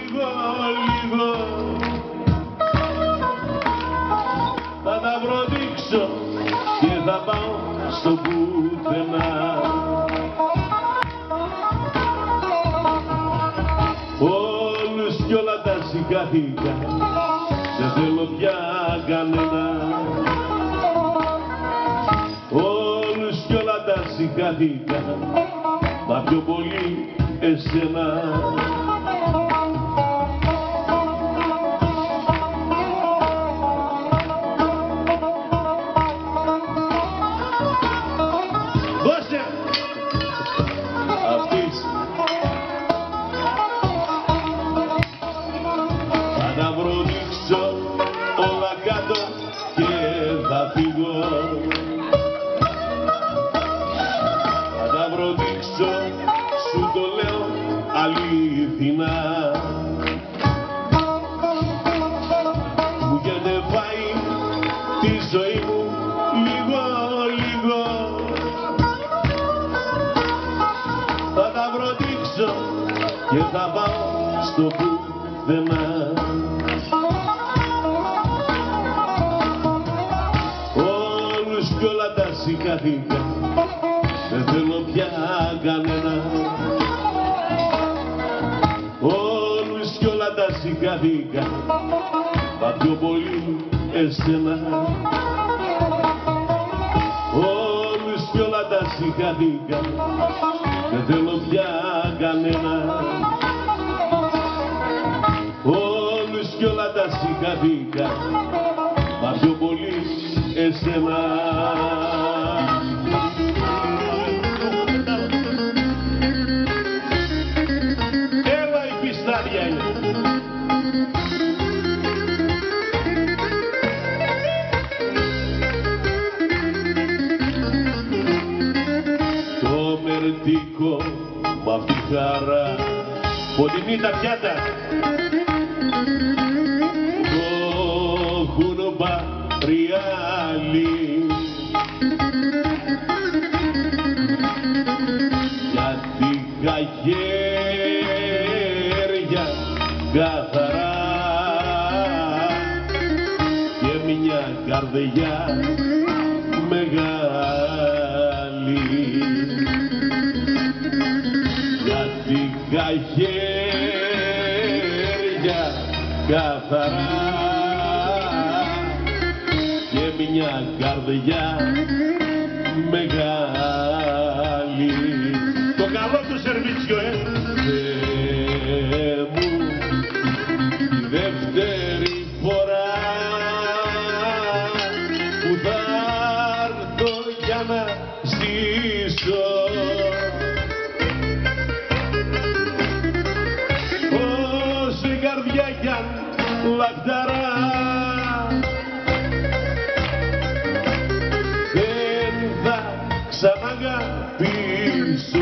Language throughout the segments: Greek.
λίγο θα τα προδείξω και θα πάω στο πουθενά. Όλους κι όλα τα σηκάθηκα, δεν θέλω πια κανένα. Όλους κι όλα τα σηκάθηκα, μα πιο πολύ εσένα. Δώσε! Αυτής. Θα τα προδείξω όλα κάτω και θα φύγω. Θα τα προδείξω, σου το λέω αλήθινα. Μου έχετε φάει τη ζωή μου λίγο. Θα τα προδείξω και θα πάω στο πουθενά. Όλους κι όλα τα σηκάθηκα, δεν θέλω πια κανένα. Όλους κι όλα τα σηκάθηκα, μα πιο πολύ εσένα. Όλους κι όλα τα σηκάθηκα, δεν θέλω πια κανένα. Όλους κι όλα τα σηκάθηκα, μα πιο πολύ εσένα. Έλα η πιστάρια είναι. Το μερτικό μ' αυτή χαρά, φωτεινή τα πιάτα, το έχουν πάρει άλλοι. Γιατί χέρια καθαρά και μια καρδιά μεγάλη. Γιατί χέρια καθαρά και μια καρδιά μεγάλη. Το καλό του σερβίτσιο, Θεέ μου, τη δεύτερη φορά που θα έρθω για να ζήσω, όσο η καρδιά κι αν λαχταρά, δεν θα ξαναγαπήσω.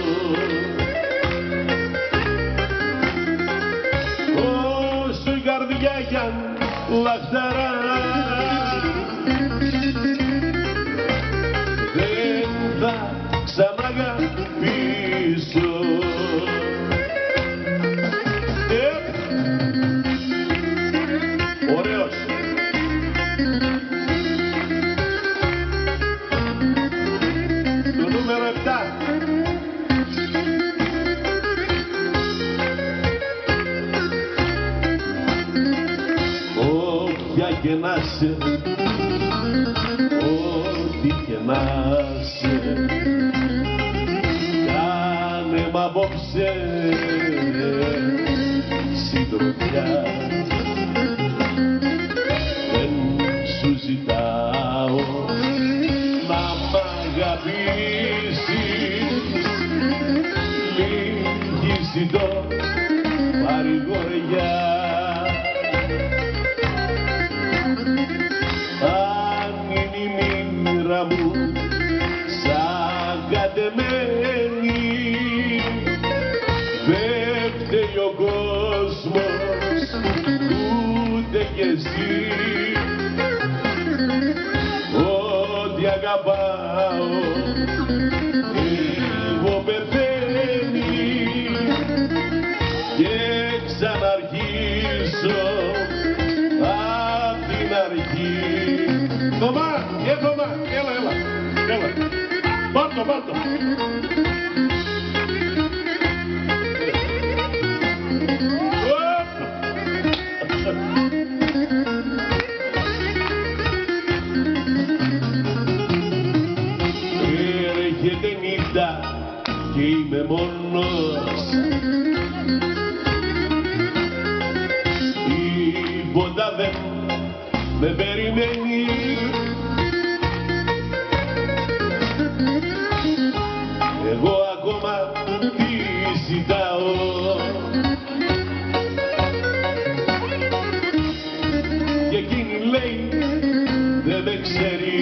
Όσο η καρδιά κι αν λαχταρά, δεν θα ξαναγαπήσω. Ωραίος. Το νούμερο 7. Όποια και να σε, ό,τι και να σε, κάνε μ' απόψε συντροφιά. Δεν σου ζητάω να μ' αγαπήσεις, λίγη ζητώ παρηγοριά. Αν είναι η μοίρα μου σαν κατεμένη, δεν φταίει ο κόσμος ούτε κι εσύ. Ό,τι αγαπάω εγώ πεθαίνει και ξανά αρχίσω απ' την αρχή. Θωμά, Θωμά, έλα. Πάρ' το. Έρχεται νύχτα και είμαι μόνος. Τίποτα δεν με περιμένει. Εγώ ακόμα τι ζητάω. Και εκείνη λέει δεν με ξέρει.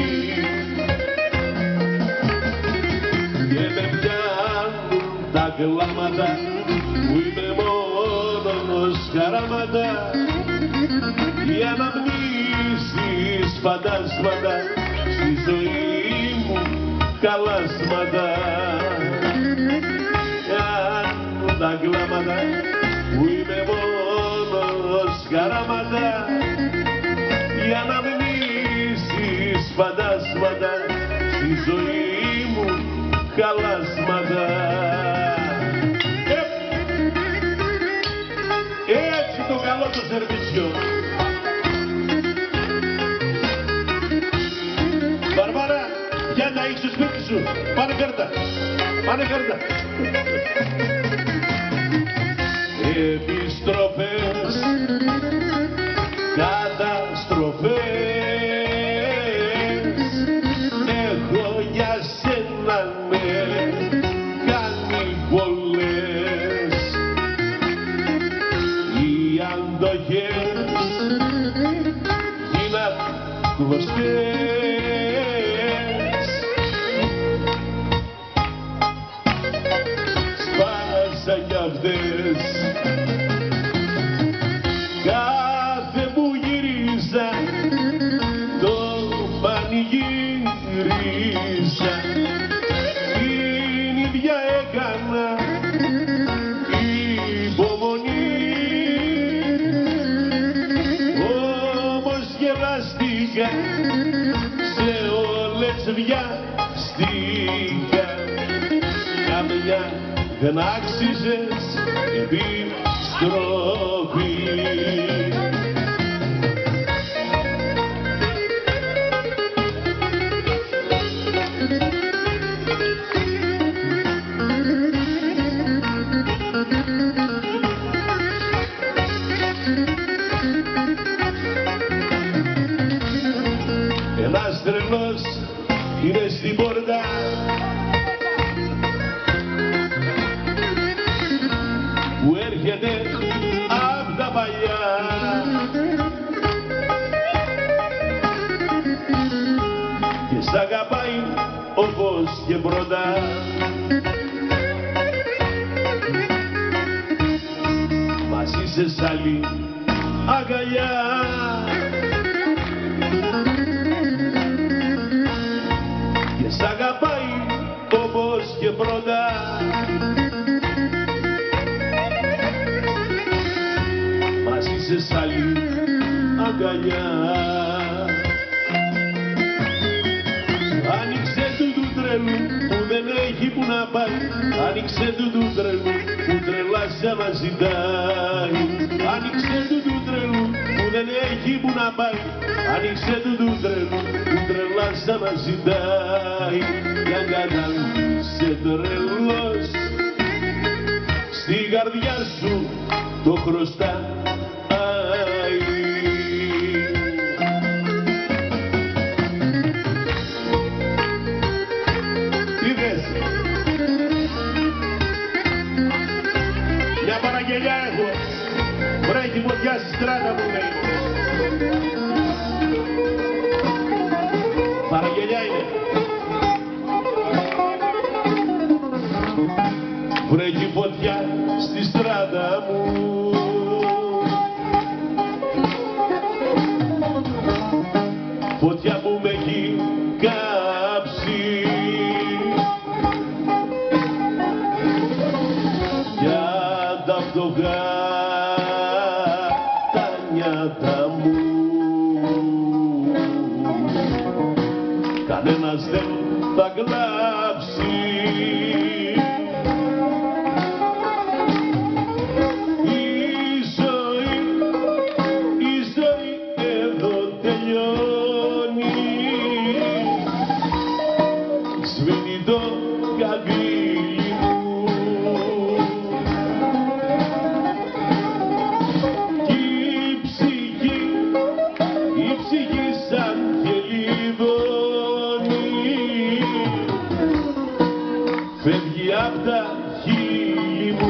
Και με πιάνουν τα κλάματα που είμαι μόνος χαράματα. Οι αναμνήσεις φαντάσματα στη ζωή μου καλάσματα. Κάνουν τα κλάματα που είμαι μόνος χαράματα. Οι αναμνήσεις φαντάσματα στη ζωή μου καλάσματα. Έτσι το καλό το σερβίτσιο. Βαρβάρα, για να έχεις στο σπίτι σου. Πάνε κάρτα. Επιστροφές, καταστροφές, έχω για σένα με κάνει πολλές. Οι αντοχές γίναν γνωστές. Σπάσα κι αυτές. Κάθε που γυρίζα το πανηγύριζα. Την ίδια έκανα υπομονή. Όμως γελαστήκα σε όλες βιαστήκα. Καμιά δεν άξιζες επιστροφή. Ένας τρελός είναι στην πόρτα. Που έρχεται απ' τα παλιά. Και σ' αγαπάει όπως και πρώτα. Μαζί σε σ' άλλη αγκαλιά. Και σ' αγαπάει όπως και πρώτα. Μαζί σε σ' άλλη αγκαλιά. Άνοιξε του τρελού που δεν έχει που να πάει. Άνοιξε του τρελού που τρελά σε αναζητάει. Άνοιξε του τρελού που δεν έχει που να πάει. Άνοιξε του τρελού που τρελά σε αναζητάει. Για αγκαλιάσαι τρελός, στη καρδιά σου το χρωστάει. Τι θες? Μια παραγγελιά έχω. Βρέχει φωτιά στη στράτα μου λέει. Παραγγελιά είναι. Βρέχει φωτιά στη στράτα μου. Φωτιά που με έχει κάψει. Για τα φτωχά τα νιάτα μου. Κανένας δεν θα κλάψει. Η ζωή εδώ τελειώνει. Σβήνει το καντήλι μου κι η ψυχή σαν γελιδώνει. Φεύγει απ' τα χείλη μου.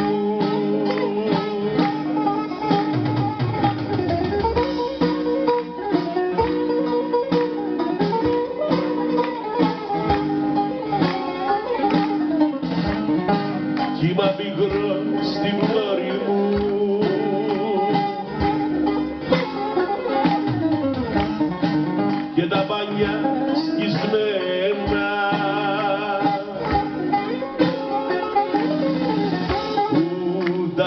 Κύμα μικρό στην πλώρη μου και τα μπάνια σκισμένα ούτε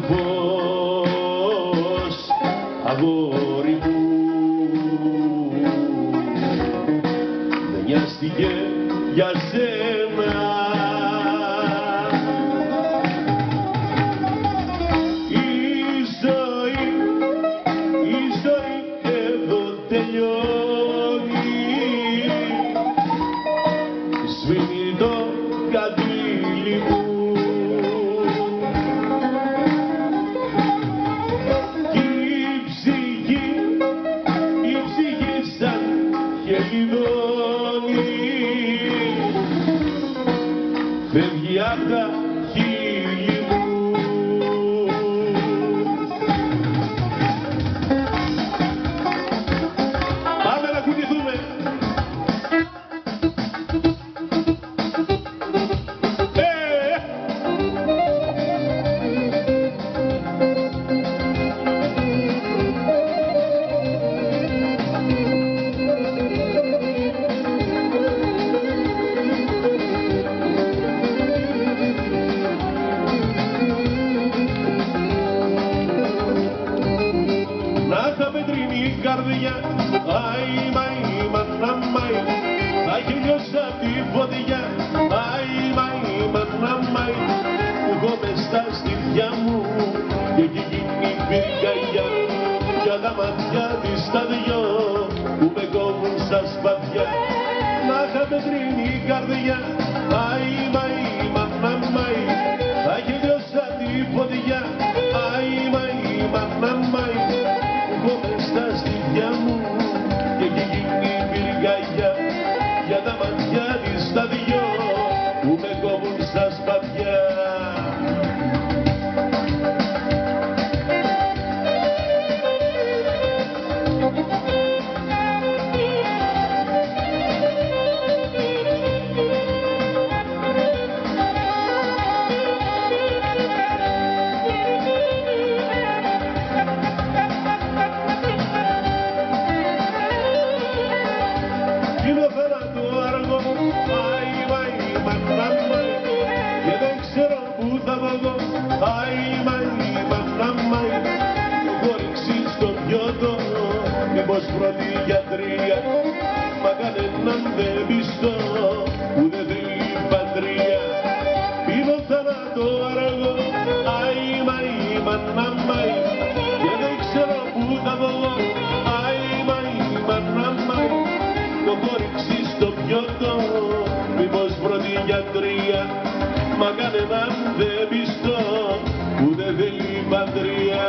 αδερφός αγόρι μου δεν νοιάστηκε για σένα. Σβήνει το καντήλι μου κι η ψυχή σαν γελιδώνει. Φεύγει απ' τα χείλη μου. Πάμε να κουνηθούμε. Καρδιά, αι, μαϊ, μαναμαϊ, θα έχει λιώσει απ' τη φωτιά, αι, μαϊ, μαναμαϊ, που έχω μες στα στήθια μου και έχει γίνει πυρκαγιά για τα μάτια της τα δυο που με κόβουν στα σπαθιά. Να είχα πετρίνη καρδιά, αι, μαϊ, μαναμαϊ, θα έχει λιώσει απ' τη φωτιά, αι, μαϊ, μαναμαϊ, στα στήθια μου και έχει γίνει πυρκαγιά για τα μάτια της τα δυο που με κόβουν στα σπαθιά. Είναι θάνατο αργό, αι, μαϊ, μαναμαϊ, και δεν ξέρω που θα βγω, αι, μαϊ, μαναμαϊ, έχω ρίξει στο πιότο, μήπως πρώτη γιατρία, μα κανέναν δεν πιστώ, που δεν θέλει πατρία. Είναι θάνατο αργό, αι, μαϊ, μαναμαϊ, και δεν ξέρω που θα βγω, αι, μαϊ, μαναμαϊ, το έχω ρίξει στο πιότο, μήπως πρώτη γιατρία, μα κανέναν δεν πιστώ, που δεν θέλει πατρία.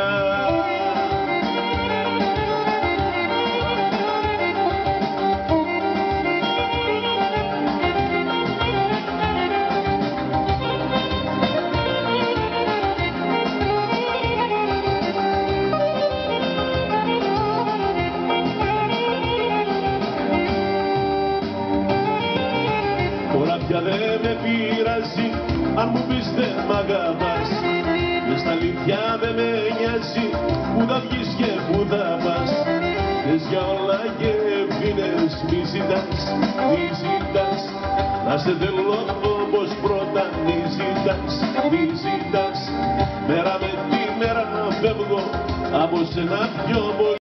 Τώρα πια δεν με πειράζει αν μου πεις δεν μ' αγαπάς, και στα αλήθεια δεν με νοιάζει που θα βγεις και που θα πας. Θες για όλα και ευθύνες μη ζητάς, μη ζητάς, να σε θέλω όπως πρώτα μη ζητάς, μη ζητάς. Μέρα με τη μέρα φεύγω από σένα πιο πολύ.